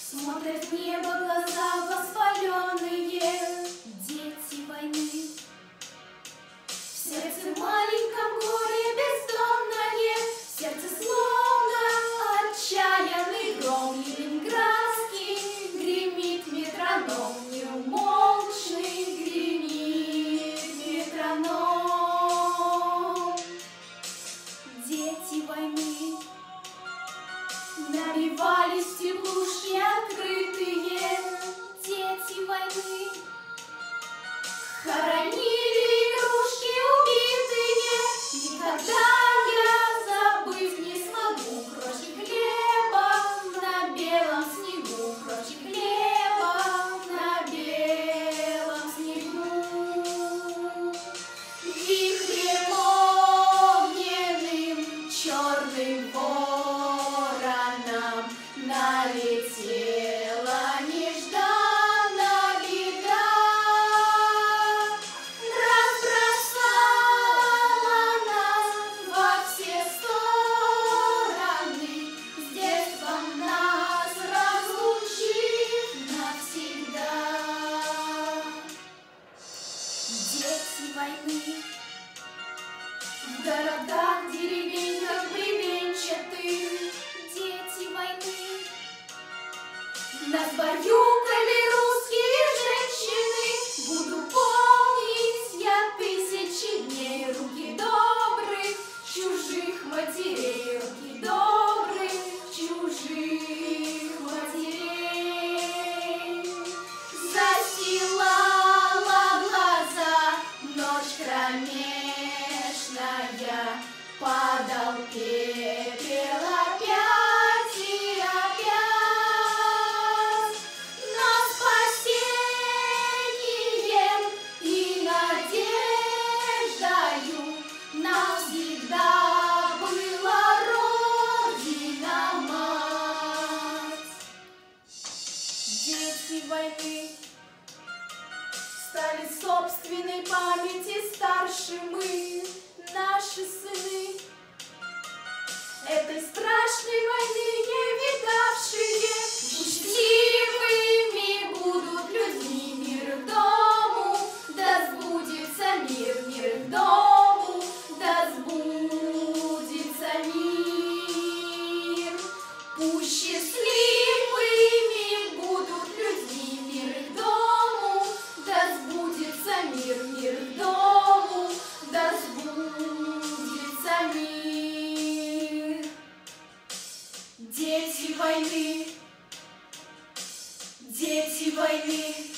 Смотрят в небо глаза воспаленные, дети войны. В сердце маленьком горе бездонное, в сердце словно отчаянный гром ленинградский гремит метроном, неумолчный гремит метроном. Дети войны набивались теплушки открытые, дети войны хоронили игрушки убитые. Никогда я забыть не смогу крошки хлеба на белом снегу, крошки хлеба на белом снегу. Вихрем огненным черным вороном налетела нежданно беда, разбросала нас во все стороны, с детством нас разлучив навсегда. Дети войны в городах, деревеньках бревенчатых, дети войны нас баюкали русские женщины. Буду помнить я 1000 дней руки добрых чужих матерей, руки добрых чужих матерей. Застилала глаза ночь кромешная, падал пепел опять и опять, но спасением и надеждою навсегда была Родина мать. Дети войны стали собственной памяти старше мы, наши сыны, этой страшной войны не видавшие. Счастливыми будут людьми, мир их дому, да сбудется мир, мир их дому, да сбудется мир. Пусть счастливыми будут людьми, мир их дому, да сбудется мир, мир их дому, да сбудется мир. Дети войны, дети войны.